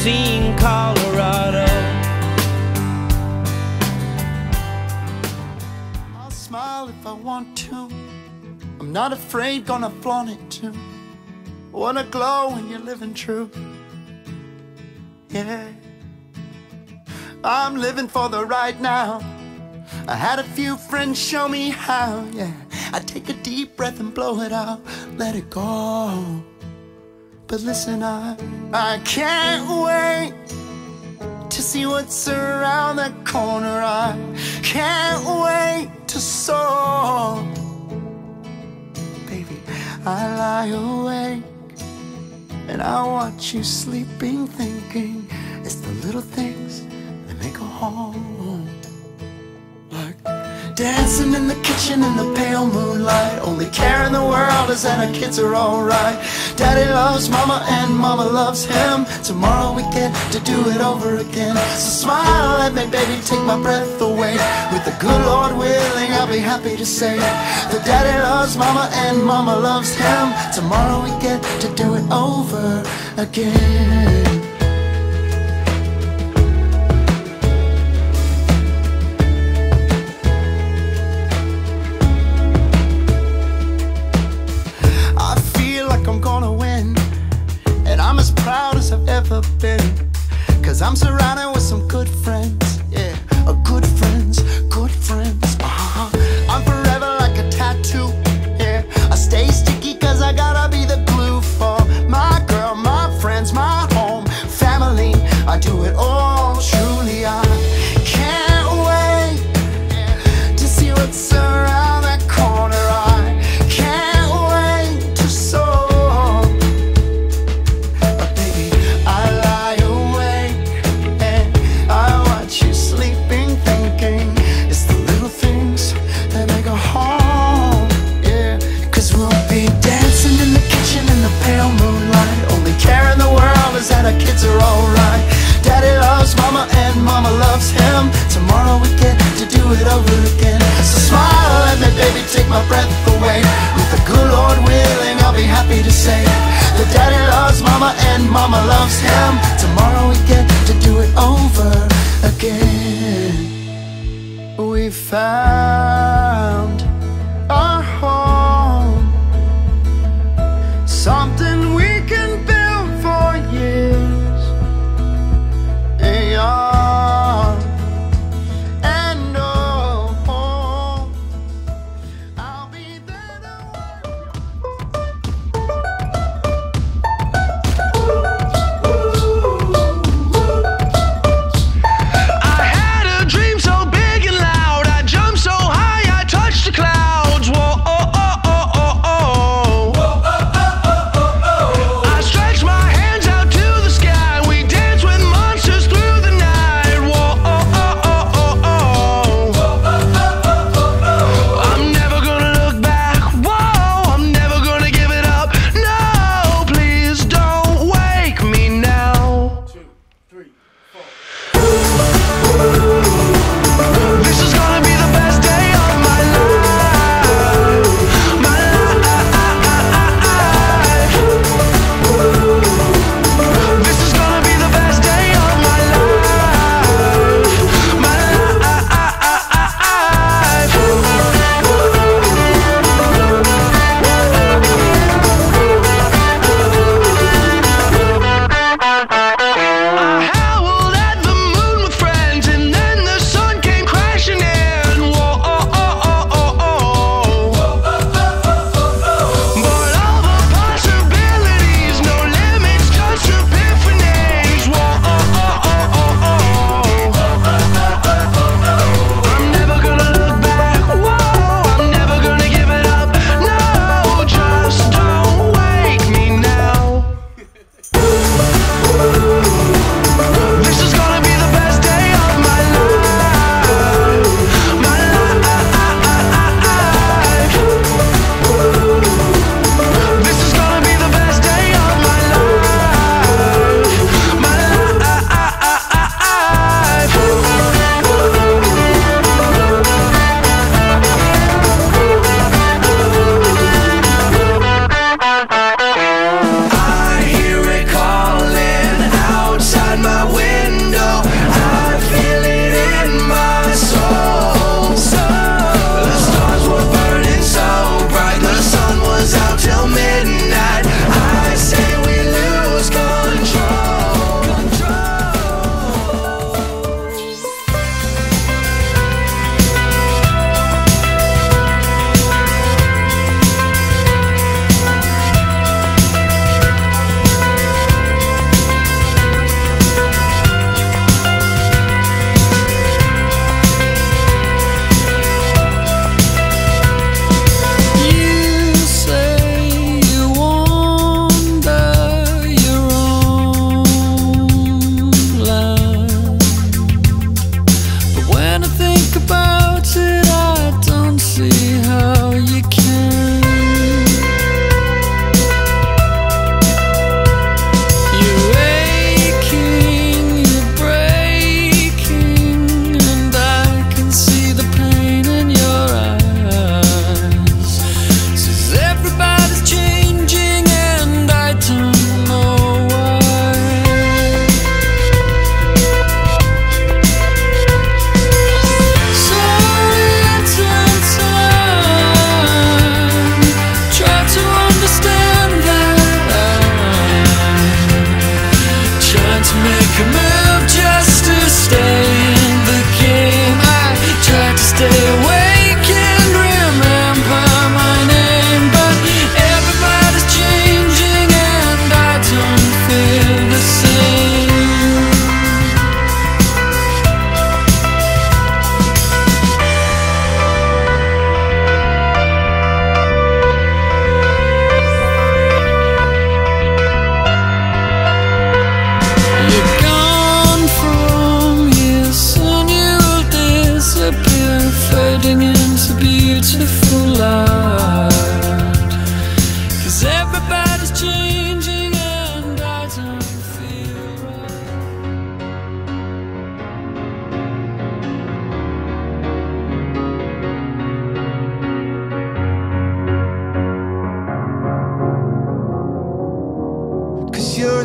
seen Colorado. I'll smile if I want to. I'm not afraid, gonna flaunt it too. Wanna glow when you're living true. Yeah, I'm living for the right now. I had a few friends show me how. Yeah, I take a deep breath and blow it out, let it go. But listen, I can't wait to see what's around the corner. I can't wait to soar. Baby, I lie awake and I watch you sleeping, thinking it's the little things that make a home. Like dancing in the kitchen in the pale moonlight. Only care in the world is that our kids are alright. Daddy loves mama and mama loves him. Tomorrow we get to do it over again. So smile at me, baby, take my breath away. With the good Lord willing, I'll be happy to say that daddy loves mama and mama loves him. Tomorrow we get to do it over again. I'm gonna win, and I'm as proud as I've ever been, 'cause I'm surrounded with some good friends. Yeah, good friends, good friends. I'm forever like a tattoo. Yeah, I stay sticky 'cause I gotta be the glue for my girl, my friends, my home, family. I do it all truly. I can't wait to see what's around that corner. I can't wait to soar. That our kids are alright. Daddy loves mama and mama loves him. Tomorrow we get to do it over again. So smile at me, baby, take my breath away. With the good Lord willing, I'll be happy to say that daddy loves mama and mama loves him. Tomorrow we get to do it over again. We found our home, something we can build for years, young and old. I'll be there to I had a dream so big and loud, I jumped so high, I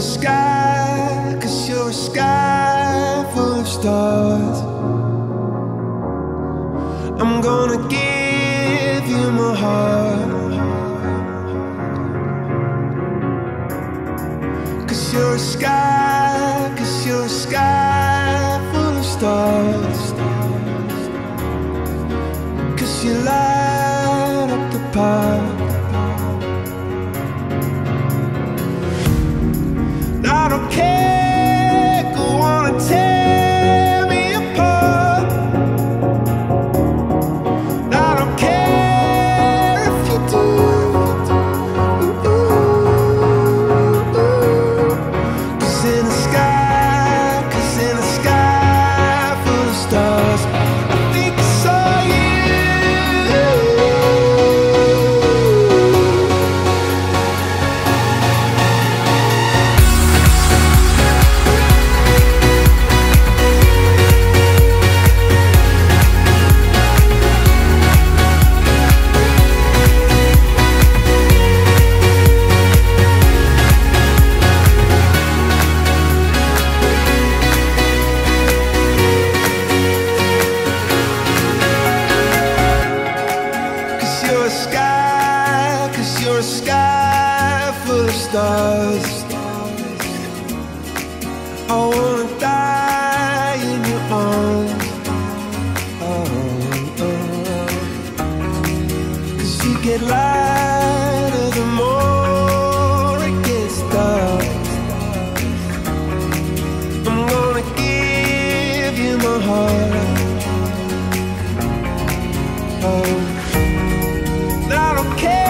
sky, 'cause you're a sky full of stars. I'm gonna give you my heart, 'cause you're a sky, 'cause you're a sky full of stars. 'Cause you light up the park. I don't care, go on and tear me apart. I don't care if you do. Cause in the sky, 'cause in the sky full of stars, I think I saw you. You're a sky full of stars. I wanna die in your arms. Oh, oh. 'Cause you get lighter the more it gets dark. I'm gonna give you my heart. Oh, I don't care.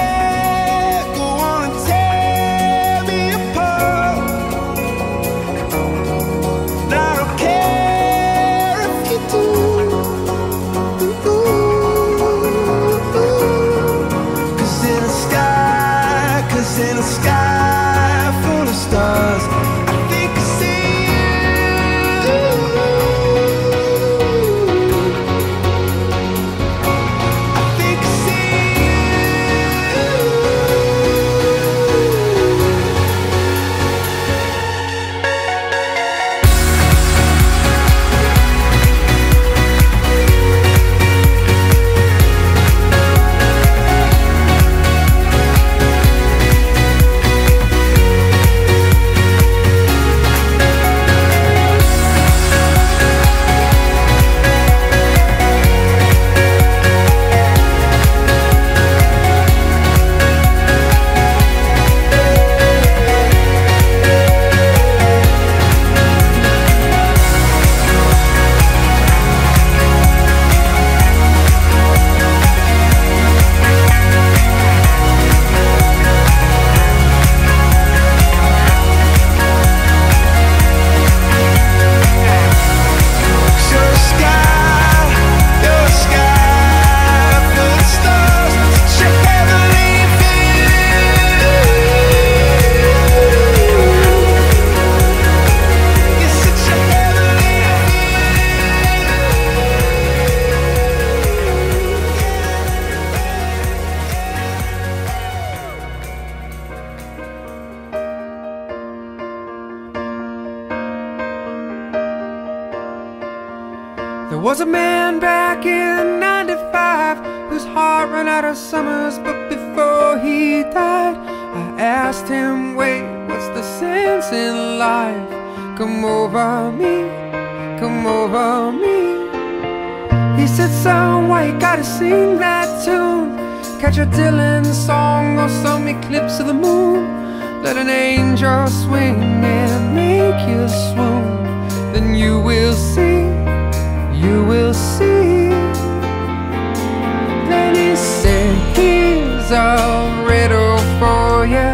In a sky full of stars, I think I see you. I think I see There was a man back in '95 whose heart ran out of summers, but before he died, I asked him, wait, what's the sense in life? Come over me, come over me. He said, son, why you gotta sing that tune? Catch a Dylan song or some eclipse of the moon. Let an angel swing and make you swoon. Then you will see, you will see. Then he said, here's a riddle for you.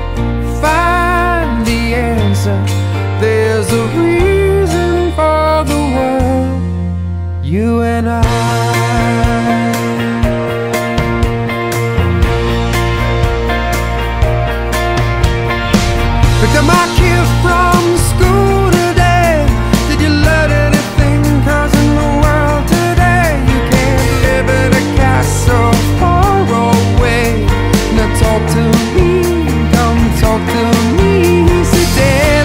Find the answer. There's a reason for the world, you and I. Picked up my kids from school today. Did you learn anything? 'Cause in the world today, you can't live in a castle far away. Now talk to me, come talk to me. He said,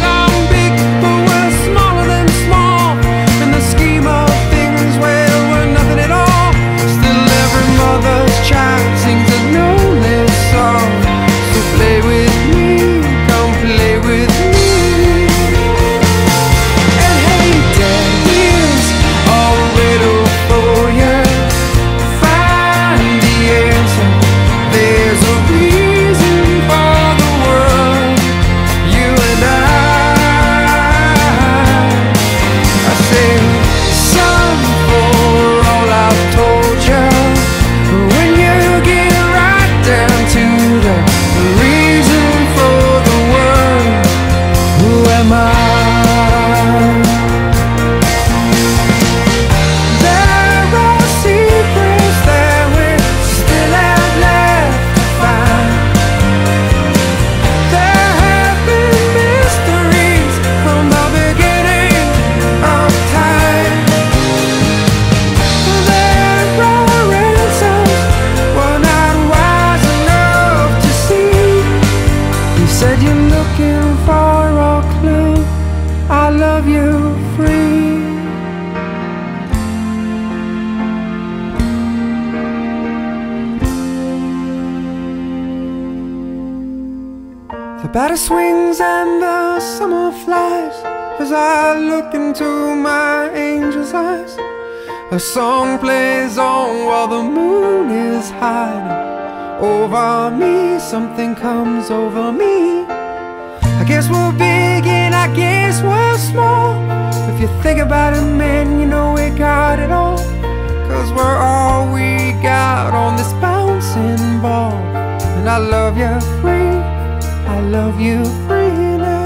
The batter swings and the summer flies as I look into my angel's eyes. A song plays on while the moon is hiding over me. Something comes over me. I guess we're big and I guess we're small. If you think about it, man, you know we got it all. 'Cause we're all we got on this bouncing ball. And I love you free, I love you freely.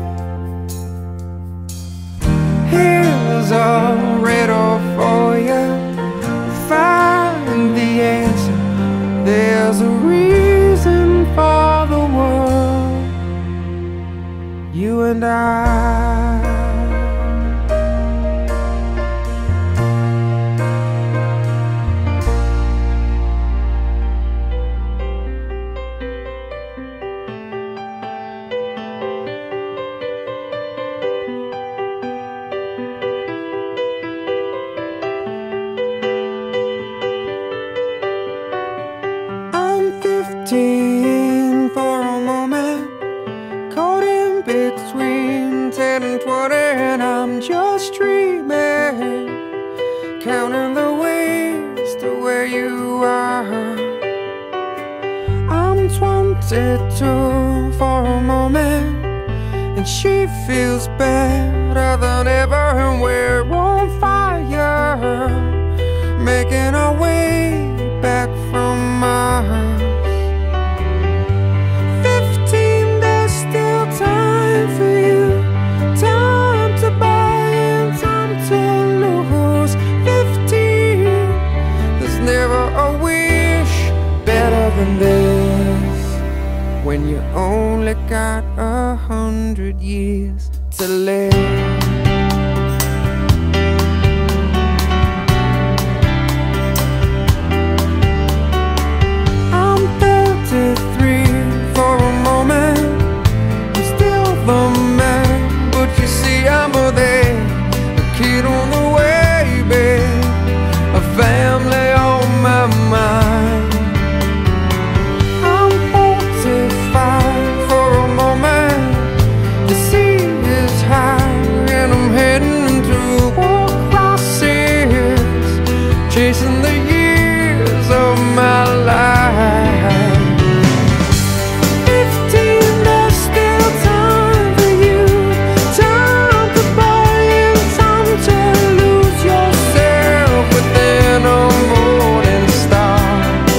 Here's a riddle for you. Find the answer. There's a reason for the world, you and I. For a moment, caught in between 10 and 20, and I'm just dreaming, counting the ways to where you are. I'm 22 for a moment, and she feels better than ever, and we're on fire, making our way back from Mars. Than this, when you only got 100 years to live. I'm 33 for a moment. I'm still the man, but you see I'm there, a kid on the way, babe, a family on my mind. Chasing the years of my life. 15, there's still time for you. Time to buy and time to lose yourself within a morning star.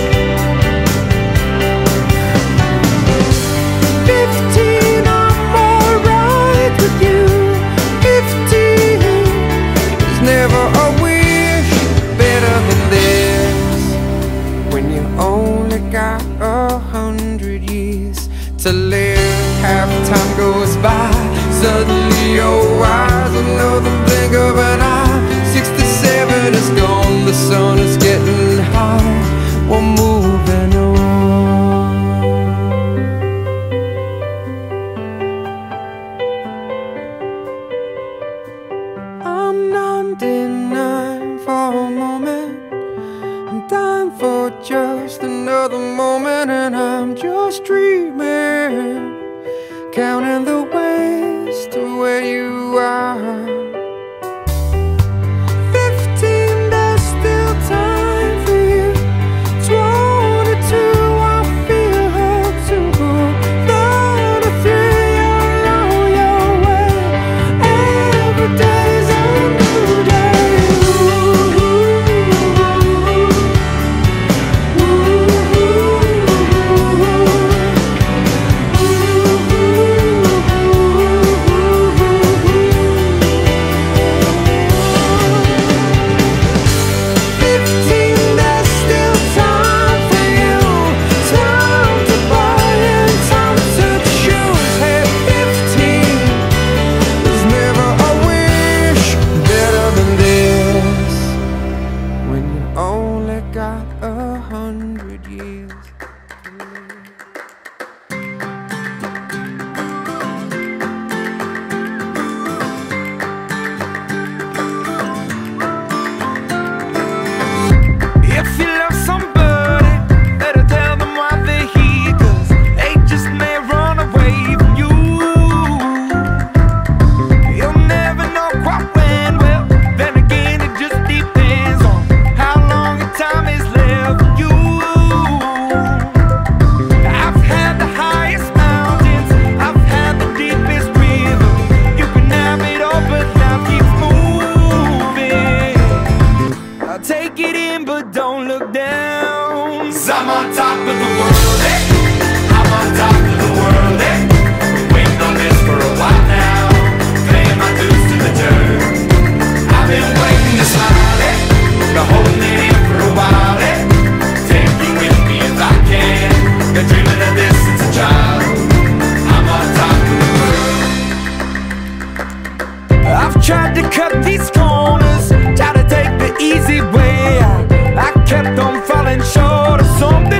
15, I'm alright with you. 15, there's never a only got 100 years to live. Half time goes by, suddenly you're wise. Another blink of an eye, 67 is gone. The sun is getting high, we're moving on. I'm 99 for a moment. I'm dying for just another moment, and I'm just dreaming, counting the ways to where you are. 15, there's still time for you. 22, I feel her too. 33, you're on your way. Every day's a new day. I'm on top of the world, eh? I'm on top of the world, eh? Been waiting on this for a while now, paying my dues to the dirt. I've been waiting to smile, eh? Been holding it in for a while, eh? Take you with me if I can. Been dreaming of this since a child. I'm on top of the world. I've tried to cut these corners, tried to take the easy way out. I kept on falling short of something.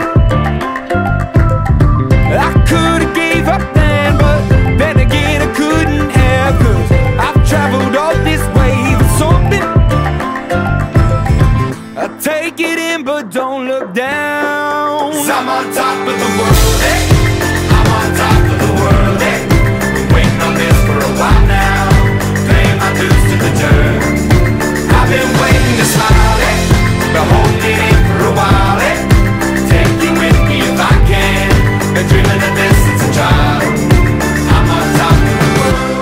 I could've gave up then, but then again I couldn't have, 'cause I've traveled all this way for something. I take it in but don't look down. 'Cause I'm on top of the world, eh? I'm on top of the world, eh? Been waiting on this for a while now, paying my dues to the dirt. I've been waiting to smile, eh? Been holding it in for a while, eh? Take you with me if I can. Been dreaming of this since a child. I'm on top of the world.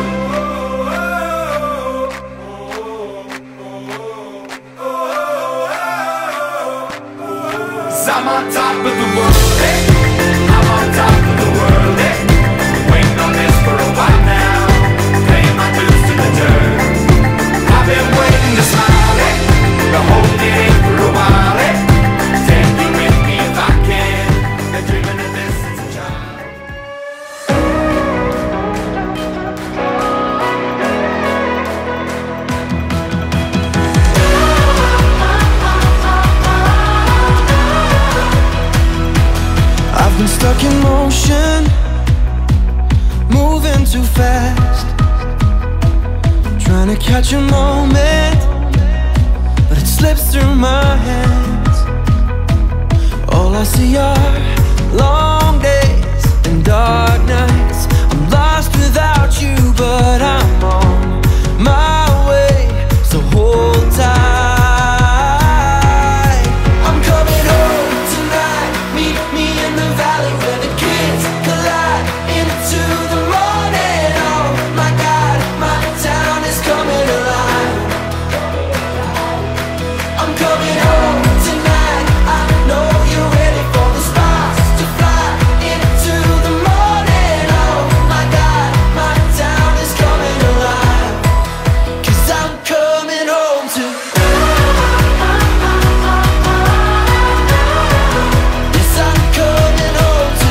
'Cause I'm on top of the world, eh? I'm on top of the world, eh? Been waiting on this for a while now, paying my dues to the dirt. I've been waiting to smile, eh? Been holding it in for a while, eh? Take you with me if I can. Been dreaming of this since a child. I've been stuck in motion, moving too fast, trying to catch a moment, but it slips through my hands. All I see are long days and dark nights. I'm lost without you, but I'm on my way, so hold tight. I'm coming home tonight, meet me in the valley where the kids collide into the morning. Oh my God, my town is coming alive. I'm coming home tonight, I know you're ready for the sparks to fly into the morning. Oh my God, my town is coming alive. 'Cause I'm coming home to. Yes, I'm coming home to.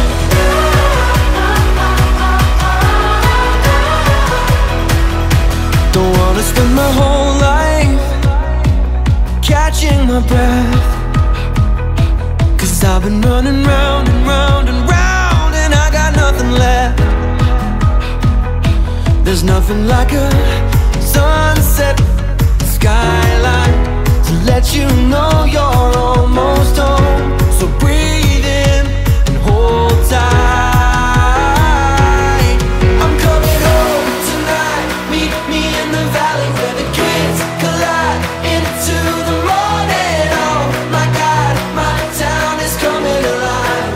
Don't wanna spend my whole life catching my breath, 'cause I've been running round and round and round, and I got nothing left. There's nothing like a sunset skyline to let you know you're almost home. So breathe in and hold tight. I'm coming home tonight, meet me in the valley where the kids collide into the morning. Oh my God, my town is coming alive.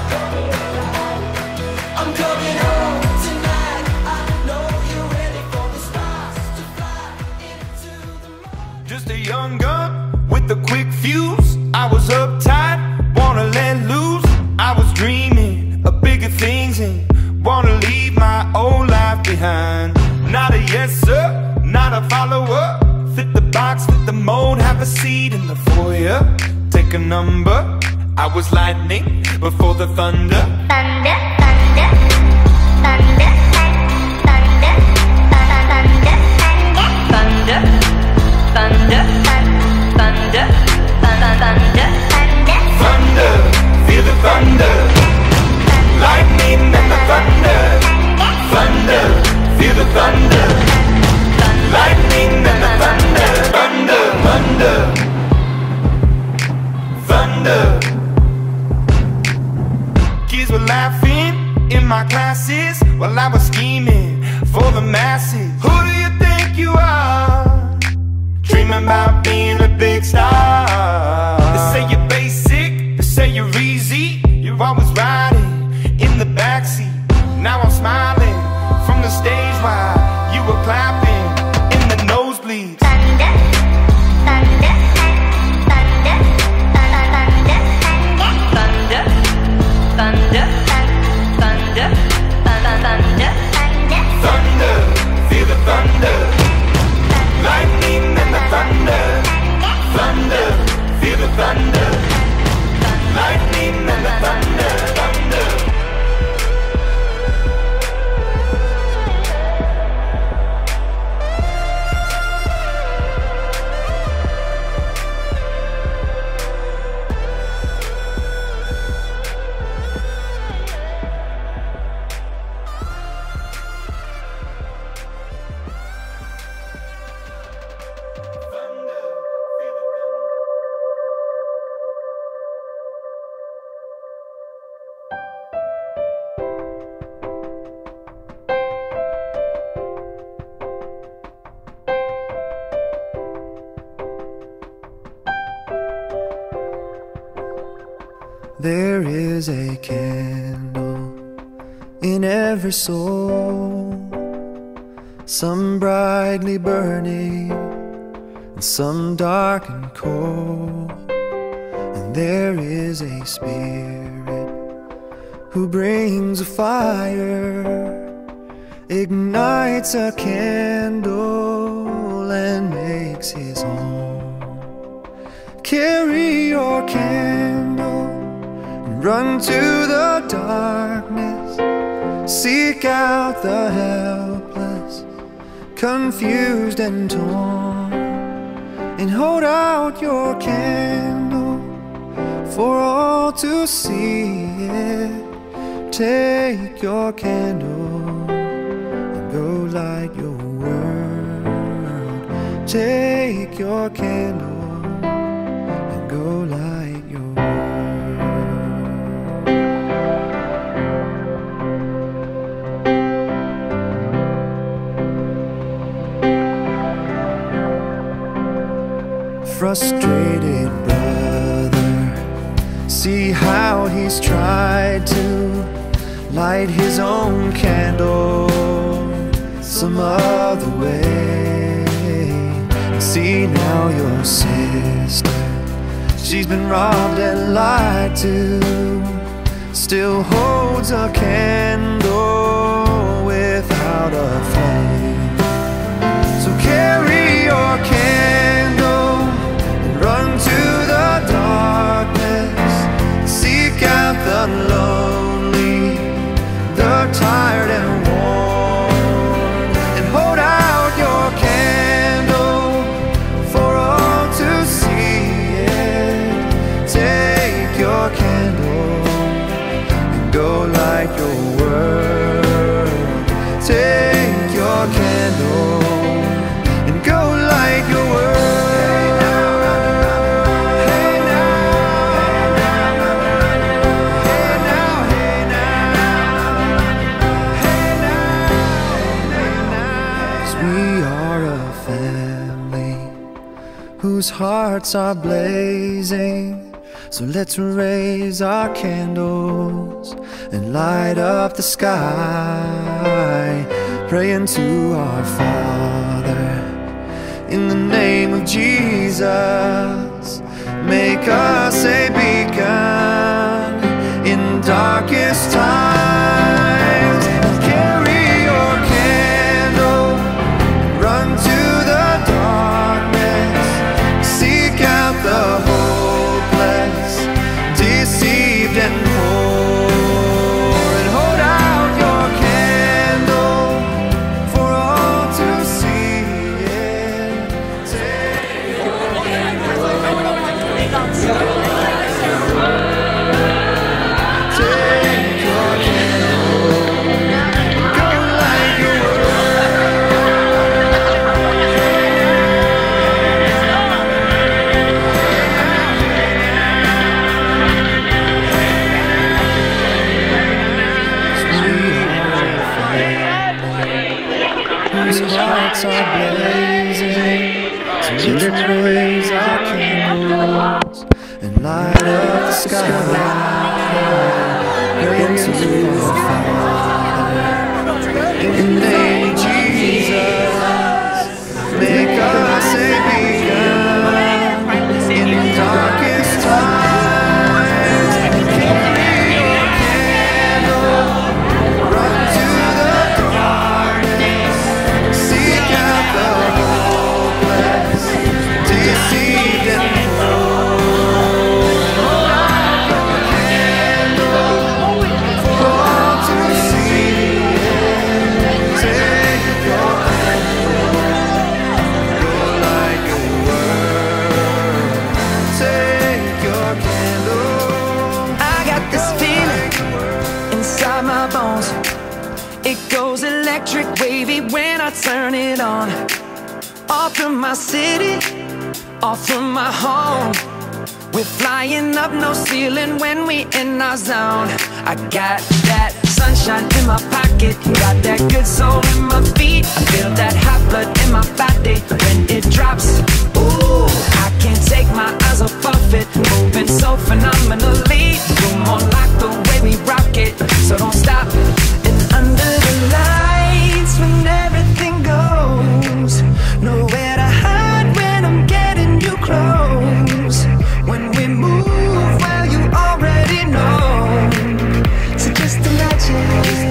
I'm coming home tonight, I know you're ready for the stars to fly into the morning. Just a young gun with a quick fuse. I was uptight, wanna let loose. I was dreaming of bigger things and wanna leave my old life behind. Not a yes sir, not a follower. Fit the box, fit the mold, have a seat in the foyer. Take a number. I was lightning before the thunder. Thunder, thunder, thunder, thunder, thunder, thunder, thunder, thunder, thunder, Thunder, feel the thunder. Lightning and the thunder. Thunder, feel the thunder. Lightning and the thunder. Thunder, thunder, thunder. Kids were laughing in my classes while I was scheming for the masses. Who do you think you are? Dreaming about being a big star. They say you're basic, they say you're easy. You're always riding in the backseat. Now I'm smiling from the stage while you were clapping in the nosebleeds. thunder, thunder, thunder, thunder, thunder, thunder, There is a candle in every soul, some brightly burning and some dark and cold. And there is a spirit who brings a fire, ignites a candle and makes his home. Carry your candle and run to the darkness, seek out the helpless, confused and torn, and hold out your candle for all to see it. Take your candle and go light your world. Take your candle and go light your world. Frustrated brother, see how he's tried to light his own candle some other way. See now your sister, she's been robbed and lied to, still holds a candle without a flame. So carry your candle and run to the darkness, seek out the lonely, the tired and worn, and hold out your candle for all to see it. Take your candle and go light your world. Take your candle and go light your world. Whose hearts are blazing, so let's raise our candles and light up the sky, praying to our Father in the name of Jesus. Make us a beacon in darkest times. Carry your candle, run to the darkness, seek out the hopeless, deceived and poor, and hold out your candle for all to see it. Take your candle, take your candle, go light your whose hearts are blazing, so let's raise our candles and light up the sky, praying to our Father in the name of Jesus. Make us a beacon in the darkest times. Carry your candle, run to the darkness, seek out the hopeless, deceived and poor. Hold out your candle for all to see it. Take your candle, go light your world. Take your candle. I got this feeling inside my bones. It goes electric wavy when I turn it on. Off from my city, off from my home. We're flying up, no ceiling when we in our zone. I got that sunshine in my pocket, got that good soul in my feet. I feel that hot blood in my body when it drops. Ooh, I can't take my eyes off of it. moving so phenomenally. You're more like the way we rock it, so don't stop. And under the lights, when everything goes, nowhere to hide when I'm getting you close. When we move, well, you already know. So just imagine.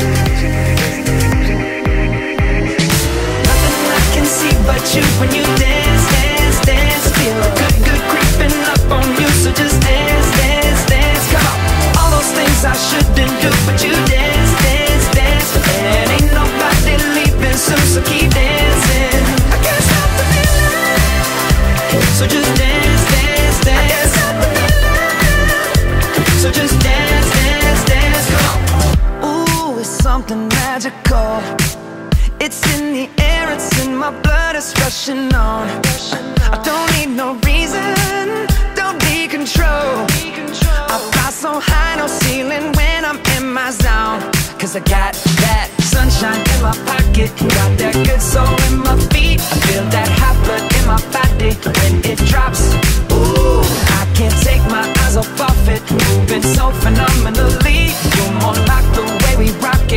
Nothing I can see but you when you dance, dance, dance. Feel good, good creeping up on you. So just dance, dance, dance. Come on. All those things I shouldn't do, but you dance, dance, dance. And ain't nobody leaving soon, so keep dancing. I can't stop the feeling. So just dance, dance, dance. I can't stop the feeling. So just dance, dance, dance. Come on. Ooh, it's something magical. It's in the air, it's in my blood, it's rushing on. I don't need no reason, don't need control. I fly so high, no ceiling when I'm in my zone. Cause I got that sunshine in my pocket, got that good soul in my feet. I feel that hot blood in my body when it drops. Ooh, I can't take my eyes off of it, moving so phenomenally. You're more like the way we rock it.